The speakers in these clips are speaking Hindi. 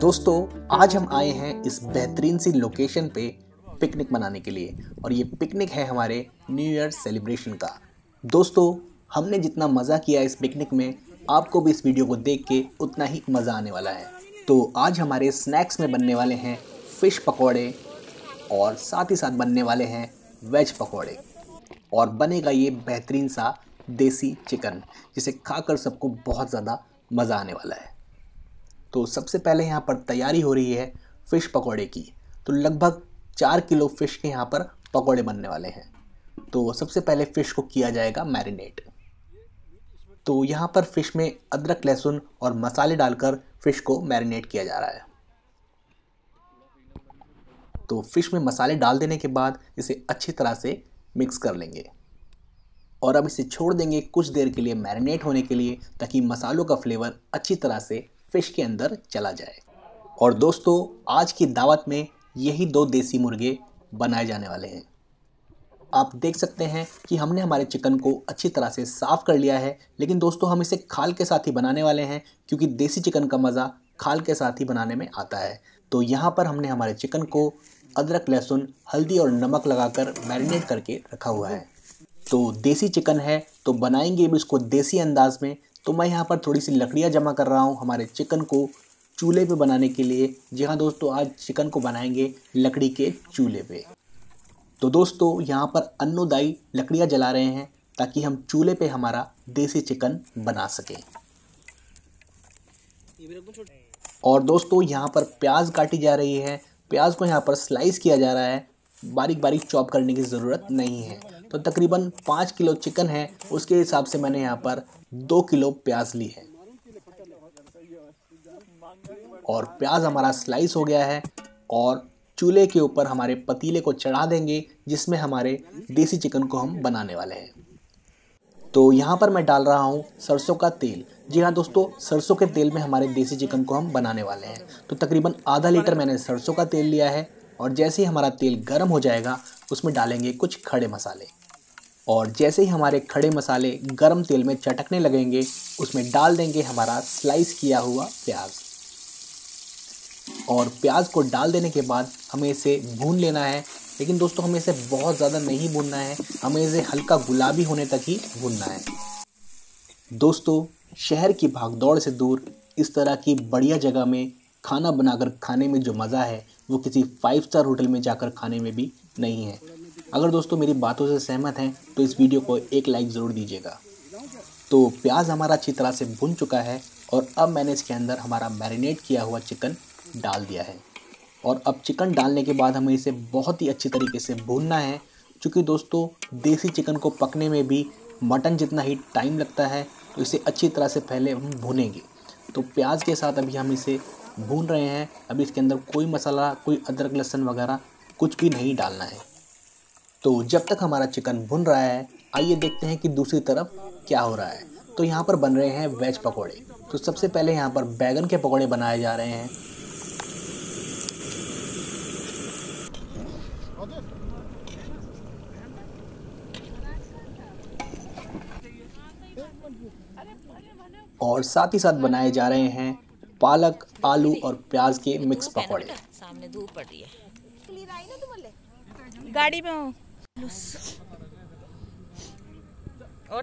दोस्तों आज हम आए हैं इस बेहतरीन सी लोकेशन पे पिकनिक मनाने के लिए और ये पिकनिक है हमारे न्यू ईयर सेलिब्रेशन का। दोस्तों हमने जितना मज़ा किया इस पिकनिक में आपको भी इस वीडियो को देख के उतना ही मज़ा आने वाला है। तो आज हमारे स्नैक्स में बनने वाले हैं फ़िश पकौड़े और साथ ही साथ बनने वाले हैं वेज पकौड़े और बनेगा ये बेहतरीन सा देसी चिकन जिसे खाकर सबको बहुत ज़्यादा मज़ा आने वाला है। तो सबसे पहले यहाँ पर तैयारी हो रही है फ़िश पकौड़े की। तो लगभग 4 किलो फ़िश के यहाँ पर पकौड़े बनने वाले हैं। तो सबसे पहले फ़िश को किया जाएगा मैरिनेट। तो यहाँ पर फ़िश में अदरक लहसुन और मसाले डालकर फ़िश को मैरिनेट किया जा रहा है। तो फ़िश में मसाले डाल देने के बाद इसे अच्छी तरह से मिक्स कर लेंगे और अब इसे छोड़ देंगे कुछ देर के लिए मैरिनेट होने के लिए, ताकि मसालों का फ्लेवर अच्छी तरह से फ़िश के अंदर चला जाए। और दोस्तों आज की दावत में यही 2 देसी मुर्गे बनाए जाने वाले हैं। आप देख सकते हैं कि हमने हमारे चिकन को अच्छी तरह से साफ़ कर लिया है, लेकिन दोस्तों हम इसे खाल के साथ ही बनाने वाले हैं क्योंकि देसी चिकन का मज़ा खाल के साथ ही बनाने में आता है। तो यहाँ पर हमने हमारे चिकन को अदरक लहसुन हल्दी और नमक लगाकर मैरिनेट करके रखा हुआ है। तो देसी चिकन है तो बनाएंगे भी इसको देसी अंदाज में। तो मैं यहाँ पर थोड़ी सी लकड़ियाँ जमा कर रहा हूँ हमारे चिकन को चूल्हे पे बनाने के लिए। जी हाँ दोस्तों, आज चिकन को बनाएंगे लकड़ी के चूल्हे पे। तो दोस्तों यहाँ पर अन्नू दाई लकड़ियाँ जला रहे हैं ताकि हम चूल्हे पे हमारा देसी चिकन बना सकें। और दोस्तों यहाँ पर प्याज काटी जा रही है। प्याज को यहाँ पर स्लाइस किया जा रहा है, बारीक बारीक चॉप करने की ज़रूरत नहीं है। तो तकरीबन 5 किलो चिकन है, उसके हिसाब से मैंने यहाँ पर 2 किलो प्याज ली है। और प्याज हमारा स्लाइस हो गया है और चूल्हे के ऊपर हमारे पतीले को चढ़ा देंगे जिसमें हमारे देसी चिकन को हम बनाने वाले हैं। तो यहाँ पर मैं डाल रहा हूँ सरसों का तेल। जी हाँ दोस्तों, सरसों के तेल में हमारे देसी चिकन को हम बनाने वाले हैं। तो तकरीबन आधा लीटर मैंने सरसों का तेल लिया है और जैसे ही हमारा तेल गर्म हो जाएगा उसमें डालेंगे कुछ खड़े मसाले। और जैसे ही हमारे खड़े मसाले गर्म तेल में चटकने लगेंगे उसमें डाल देंगे हमारा स्लाइस किया हुआ प्याज। और प्याज को डाल देने के बाद हमें इसे भून लेना है, लेकिन दोस्तों हमें इसे बहुत ज़्यादा नहीं भूनना है, हमें इसे हल्का गुलाबी होने तक ही भूनना है। दोस्तों शहर की भागदौड़ से दूर इस तरह की बढ़िया जगह में खाना बनाकर खाने में जो मज़ा है वो किसी 5 स्टार होटल में जाकर खाने में भी नहीं है। अगर दोस्तों मेरी बातों से सहमत हैं तो इस वीडियो को एक लाइक ज़रूर दीजिएगा। तो प्याज हमारा अच्छी तरह से भुन चुका है और अब मैंने इसके अंदर हमारा मैरिनेट किया हुआ चिकन डाल दिया है। और अब चिकन डालने के बाद हमें इसे बहुत ही अच्छी तरीके से भूनना है, क्योंकि दोस्तों देसी चिकन को पकने में भी मटन जितना ही टाइम लगता है। तो इसे अच्छी तरह से पहले हम भूनेंगे। तो प्याज के साथ अभी हम इसे भून रहे हैं। अभी इसके अंदर कोई मसाला, कोई अदरक लहसुन वगैरह कुछ भी नहीं डालना है। तो जब तक हमारा चिकन भुन रहा है आइए देखते हैं कि दूसरी तरफ क्या हो रहा है। तो यहाँ पर बन रहे हैं वेज पकौड़े। तो सबसे पहले यहाँ पर बैगन के पकौड़े बनाए जा रहे हैं। और साथ ही साथ बनाए जा रहे हैं पालक, आलू और प्याज के मिक्स पकौड़े। सामने धूप पड़ रही है, गाड़ी में हो। और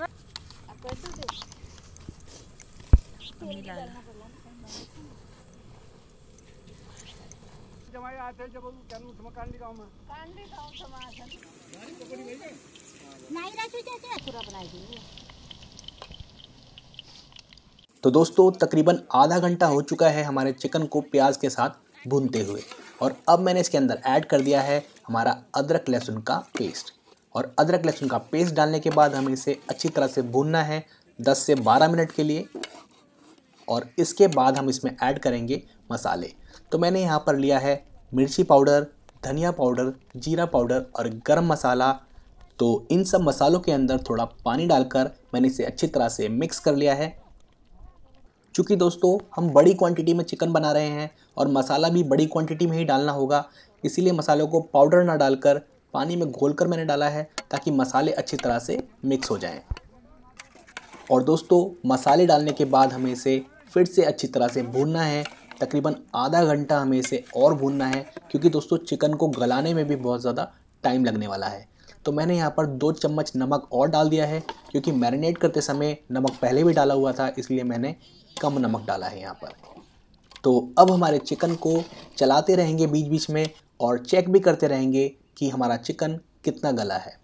तो दोस्तों तकरीबन आधा घंटा हो चुका है हमारे चिकन को प्याज के साथ भूनते हुए और अब मैंने इसके अंदर ऐड कर दिया है हमारा अदरक लहसुन का पेस्ट। और अदरक लहसुन का पेस्ट डालने के बाद हमें इसे अच्छी तरह से भूनना है 10 से 12 मिनट के लिए। और इसके बाद हम इसमें ऐड करेंगे मसाले। तो मैंने यहाँ पर लिया है मिर्ची पाउडर, धनिया पाउडर, जीरा पाउडर और गरम मसाला। तो इन सब मसालों के अंदर थोड़ा पानी डालकर मैंने इसे अच्छी तरह से मिक्स कर लिया है। चूँकि दोस्तों हम बड़ी क्वांटिटी में चिकन बना रहे हैं और मसाला भी बड़ी क्वांटिटी में ही डालना होगा, इसीलिए मसालों को पाउडर ना डालकर पानी में घोलकर मैंने डाला है ताकि मसाले अच्छी तरह से मिक्स हो जाएं। और दोस्तों मसाले डालने के बाद हमें इसे फिर से अच्छी तरह से भूनना है तकरीबन आधा घंटा हमें इसे और भूनना है, क्योंकि दोस्तों चिकन को गलाने में भी बहुत ज़्यादा टाइम लगने वाला है। तो मैंने यहाँ पर 2 चम्मच नमक और डाल दिया है, क्योंकि मैरिनेट करते समय नमक पहले भी डाला हुआ था, इसलिए मैंने कम नमक डाला है यहाँ पर। तो अब हमारे चिकन को चलाते रहेंगे बीच बीच में और चेक भी करते रहेंगे कि हमारा चिकन कितना गला है।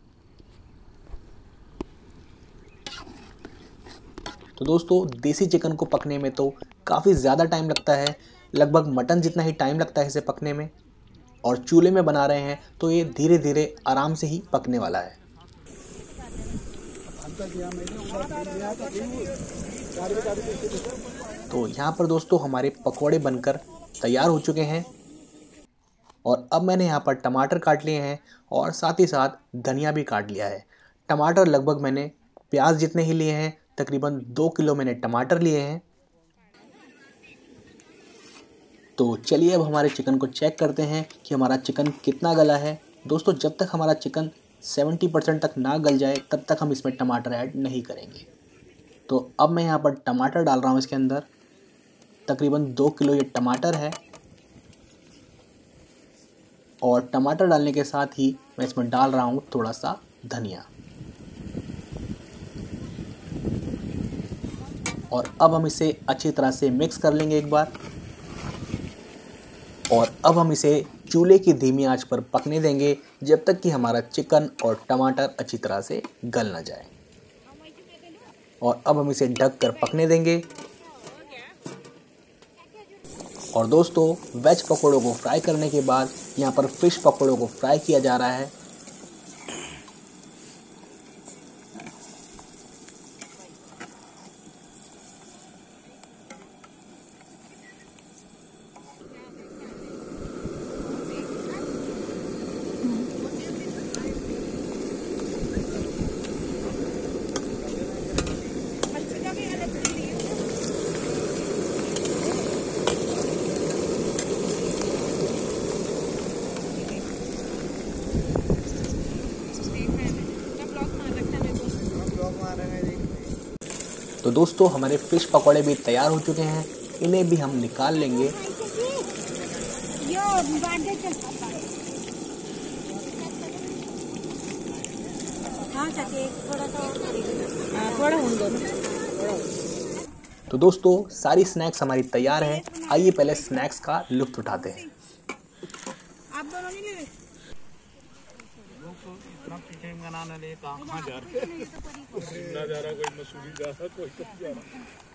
तो दोस्तों देसी चिकन को पकने में तो काफ़ी ज़्यादा टाइम लगता है, लगभग मटन जितना ही टाइम लगता है इसे पकने में। और चूल्हे में बना रहे हैं तो ये धीरे धीरे आराम से ही पकने वाला है। तो यहाँ पर दोस्तों हमारे पकौड़े बनकर तैयार हो चुके हैं और अब मैंने यहाँ पर टमाटर काट लिए हैं और साथ ही साथ धनिया भी काट लिया है। टमाटर लगभग मैंने प्याज जितने ही लिए हैं, तकरीबन 2 किलो मैंने टमाटर लिए हैं। तो चलिए अब हमारे चिकन को चेक करते हैं कि हमारा चिकन कितना गला है। दोस्तों जब तक हमारा चिकन 70% तक ना गल जाए तब तक हम इसमें टमाटर ऐड नहीं करेंगे। तो अब मैं यहाँ पर टमाटर डाल रहा हूँ इसके अंदर, तकरीबन 2 किलो ये टमाटर है। और टमाटर डालने के साथ ही मैं इसमें डाल रहा हूँ थोड़ा सा धनिया। और अब हम इसे अच्छी तरह से मिक्स कर लेंगे एक बार। और अब हम इसे चूल्हे की धीमी आंच पर पकने देंगे जब तक कि हमारा चिकन और टमाटर अच्छी तरह से गल ना जाए। और अब हम इसे ढक कर पकने देंगे। और दोस्तों वेज पकौड़ों को फ्राई करने के बाद यहाँ पर फिश पकौड़ों को फ्राई किया जा रहा है। तो दोस्तों हमारे फिश पकौड़े भी तैयार हो चुके हैं, इन्हें भी हम निकाल लेंगे। तो दोस्तों सारी स्नैक्स हमारी तैयार है। आइए पहले स्नैक्स का लुत्फ उठाते हैं। आप दोनों नहीं ले कहाँ जा रहा कोई मसूरी जा रहा कोई जा रहा।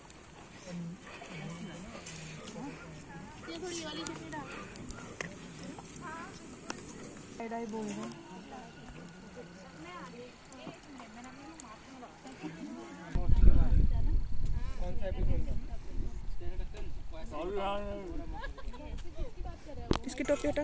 इसकी टोपी हटा।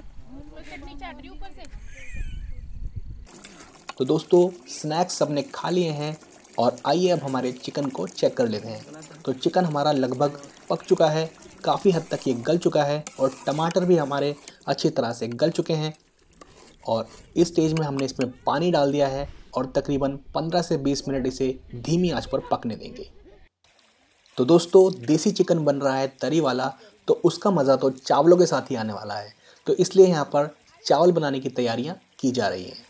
तो दोस्तों स्नैक्स सबने खा लिए हैं और आइए अब हमारे चिकन को चेक कर लेते हैं। तो चिकन हमारा लगभग पक चुका है, काफ़ी हद तक ये गल चुका है और टमाटर भी हमारे अच्छी तरह से गल चुके हैं। और इस स्टेज में हमने इसमें पानी डाल दिया है और तकरीबन 15 से 20 मिनट इसे धीमी आंच पर पकने देंगे। तो दोस्तों देसी चिकन बन रहा है तरी वाला, तो उसका मज़ा तो चावलों के साथ ही आने वाला है। तो इसलिए यहाँ पर चावल बनाने की तैयारियाँ की जा रही हैं।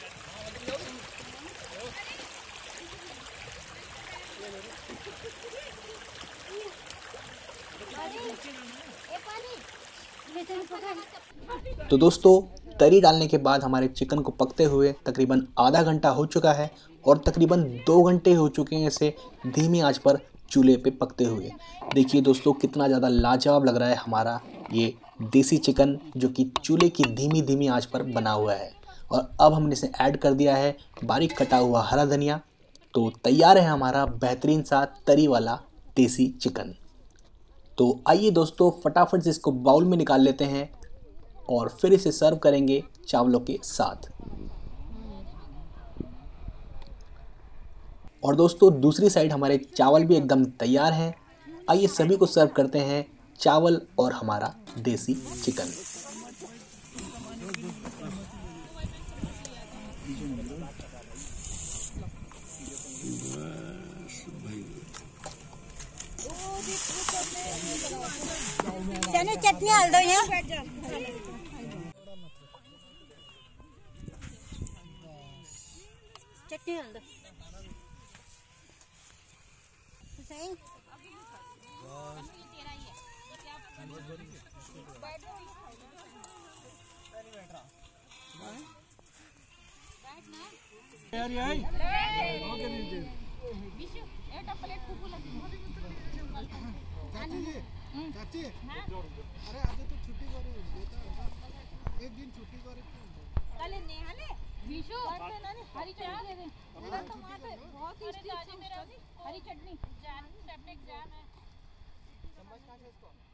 तो दोस्तों तरी डालने के बाद हमारे चिकन को पकते हुए तकरीबन आधा घंटा हो चुका है और तकरीबन 2 घंटे हो चुके हैं इसे धीमी आंच पर चूल्हे पे पकते हुए। देखिए दोस्तों कितना ज़्यादा लाजवाब लग रहा है हमारा ये देसी चिकन, जो कि चूल्हे की धीमी धीमी आंच पर बना हुआ है। और अब हमने इसे ऐड कर दिया है बारीक कटा हुआ हरा धनिया। तो तैयार है हमारा बेहतरीन सा तरी वाला देसी चिकन। तो आइए दोस्तों फटाफट से इसको बाउल में निकाल लेते हैं और फिर इसे सर्व करेंगे चावलों के साथ। और दोस्तों दूसरी साइड हमारे चावल भी एकदम तैयार हैं। आइए सभी को सर्व करते हैं चावल और हमारा देसी चिकन। नहीं चटनी डाल दो यहाँ। चटनी डाल दो सही। चाची अरे आज तो छुट्टी करे एक दिन छुट्टी करे कल नेहाले विशु हरी चटनी दे दे बहुत ही हरी चटनी एग्जाम है।